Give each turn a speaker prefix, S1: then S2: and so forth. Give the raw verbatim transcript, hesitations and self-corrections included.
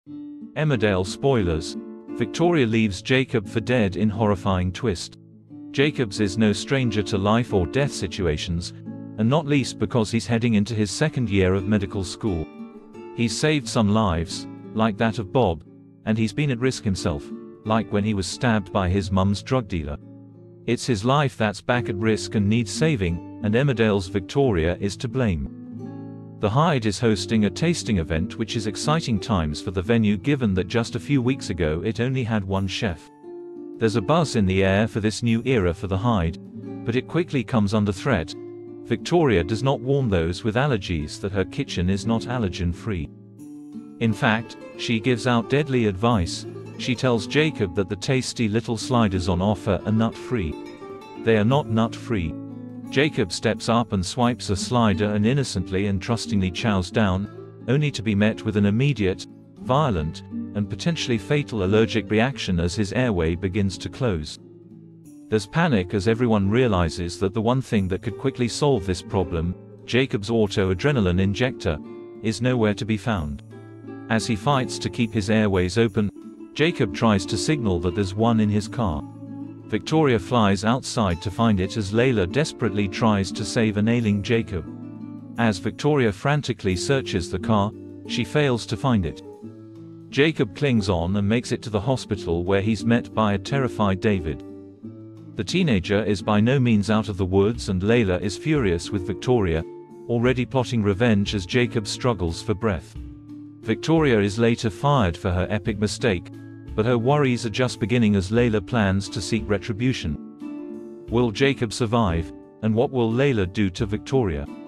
S1: Emmerdale spoilers. Victoria leaves Jacob for dead in horrifying twist. Jacobs is no stranger to life or death situations, and not least because he's heading into his second year of medical school. He's saved some lives, like that of Bob, and he's been at risk himself, like when he was stabbed by his mum's drug dealer. It's his life that's back at risk and needs saving, and Emmerdale's Victoria is to blame. The Hyde is hosting a tasting event, which is exciting times for the venue given that just a few weeks ago it only had one chef. There's a buzz in the air for this new era for the Hyde, but it quickly comes under threat. Victoria does not warn those with allergies that her kitchen is not allergen-free. In fact, she gives out deadly advice. She tells Jacob that the tasty little sliders on offer are nut-free. They are not nut-free. Jacob steps up and swipes a slider and innocently and trustingly chows down, only to be met with an immediate, violent, and potentially fatal allergic reaction as his airway begins to close. There's panic as everyone realizes that the one thing that could quickly solve this problem, Jacob's auto-adrenaline injector, is nowhere to be found. As he fights to keep his airways open, Jacob tries to signal that there's one in his car. Victoria flies outside to find it as Layla desperately tries to save an ailing Jacob. As Victoria frantically searches the car, she fails to find it. Jacob clings on and makes it to the hospital where he's met by a terrified David. The teenager is by no means out of the woods and Layla is furious with Victoria, already plotting revenge as Jacob struggles for breath. Victoria is later fired for her epic mistake, but her worries are just beginning as Layla plans to seek retribution. Will Jacob survive, and what will Layla do to Victoria?